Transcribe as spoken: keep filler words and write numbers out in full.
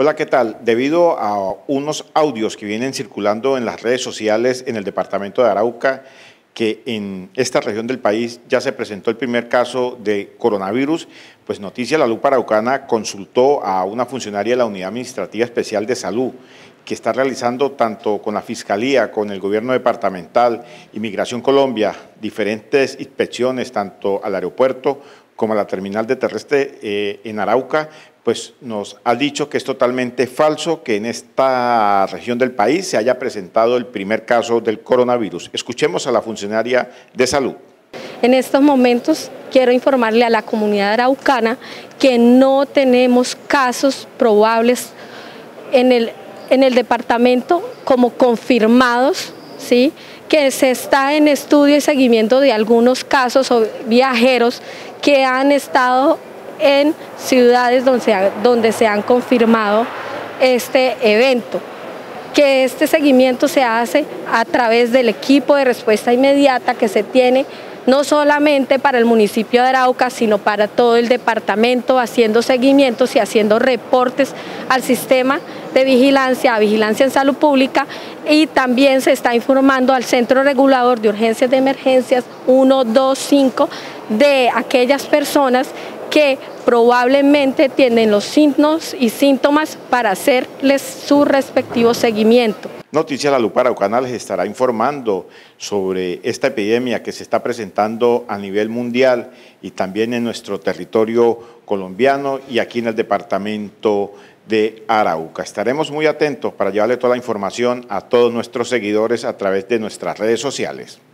Hola, ¿qué tal? Debido a unos audios que vienen circulando en las redes sociales en el departamento de Arauca, que en esta región del país ya se presentó el primer caso de coronavirus, pues Noticias La Lupa Araucana consultó a una funcionaria de la Unidad Administrativa Especial de Salud, que está realizando tanto con la Fiscalía, con el Gobierno Departamental, Inmigración Colombia, diferentes inspecciones tanto al aeropuerto como a la terminal de terrestre eh, en Arauca, pues nos ha dicho que es totalmente falso que en esta región del país se haya presentado el primer caso del coronavirus. Escuchemos a la funcionaria de salud. En estos momentos quiero informarle a la comunidad araucana que no tenemos casos probables en el, en el departamento como confirmados, ¿sí? Que se está en estudio y seguimiento de algunos casos o viajeros que han estado en ciudades donde se, ha, donde se han confirmado este evento, que este seguimiento se hace a través del equipo de respuesta inmediata que se tiene no solamente para el municipio de Arauca, sino para todo el departamento, haciendo seguimientos y haciendo reportes al sistema de vigilancia, a Vigilancia en Salud Pública, y también se está informando al Centro Regulador de Urgencias de Emergencias uno dos cinco de aquellas personas que probablemente tienen los signos y síntomas para hacerles su respectivo seguimiento. Noticias La Lupa Araucana les estará informando sobre esta epidemia que se está presentando a nivel mundial y también en nuestro territorio colombiano y aquí en el departamento de Arauca. Estaremos muy atentos para llevarle toda la información a todos nuestros seguidores a través de nuestras redes sociales.